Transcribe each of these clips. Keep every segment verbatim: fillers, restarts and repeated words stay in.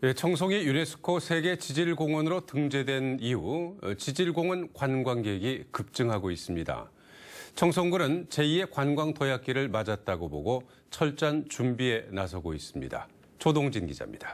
예, 청송이 유네스코 세계 지질공원으로 등재된 이후 지질공원 관광객이 급증하고 있습니다. 청송군은 제이의 관광 도약기를 맞았다고 보고 철저한 준비에 나서고 있습니다. 조동진 기자입니다.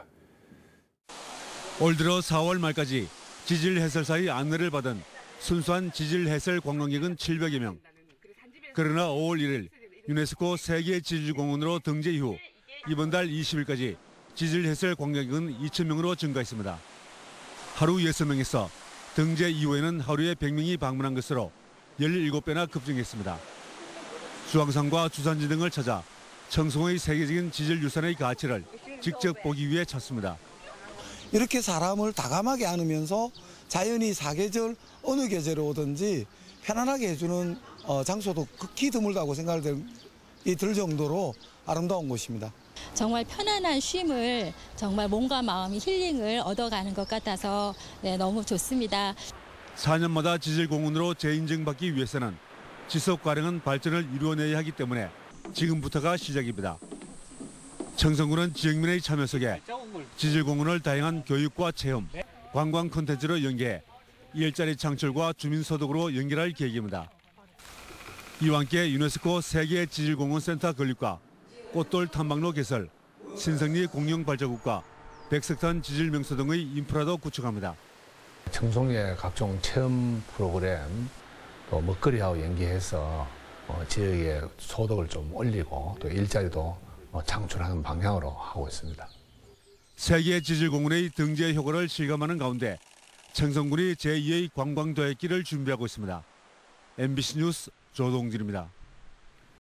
올 들어 사월 말까지 지질 해설사의 안내를 받은 순수한 지질 해설 관광객은 칠백여 명. 그러나 오월 일일 유네스코 세계 지질공원으로 등재 이후 이번 달 이십일까지 지질 해설 관광객은 이천 명으로 증가했습니다. 하루 여섯 명에서 등재 이후에는 하루에 백 명이 방문한 것으로 열일곱 배나 급증했습니다. 수왕산과 주산지 등을 찾아 청송의 세계적인 지질 유산의 가치를 직접 보기 위해 찾습니다. 이렇게 사람을 다감하게 안으면서 자연이 사계절 어느 계절에 오든지 편안하게 해주는 장소도 극히 드물다고 생각이 들 정도로 아름다운 곳입니다. 정말 편안한 쉼을 정말 몸과 마음이 힐링을 얻어가는 것 같아서 네, 너무 좋습니다. 사 년마다 지질공원으로 재인증받기 위해서는 지속 가능한 발전을 이루어내야 하기 때문에 지금부터가 시작입니다. 청송군은 지역민의 참여 속에 지질공원을 다양한 교육과 체험, 관광 콘텐츠로 연계해 일자리 창출과 주민소득으로 연결할 계획입니다. 이와 함께 유네스코 세계 지질공원 센터 건립과 꽃돌 탐방로 개설, 신성리 공영발자국과 백석탄 지질명소 등의 인프라도 구축합니다. 청송리의 각종 체험 프로그램, 또 먹거리하고 연계해서 지역의 소득을 좀 올리고 또 일자리도 창출하는 방향으로 하고 있습니다. 세계 지질공원의 등재 효과를 실감하는 가운데 청송군이 제이의 관광도약기를 준비하고 있습니다. 엠비씨 뉴스 조동진입니다.